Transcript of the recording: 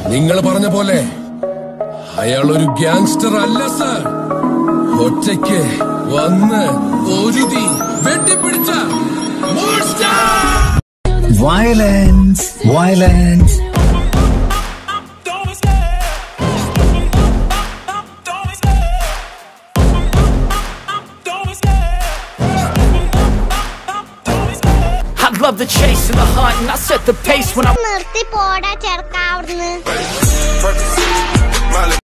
നിങ്ങൾ പറഞ്ഞ പോലെ അയാൾ ഒരു ഗ്യാങ്സ്റ്റർ അല്ല സർ. ഒറ്റയ്ക്ക് വന്ന് ഒരുതി വെട്ടിപ്പിടിച്ച violence violence. I love the chase and the hunt, and I set the pace when I നിർത്തി പോടാ ചെറുക്കാവുന്ന്.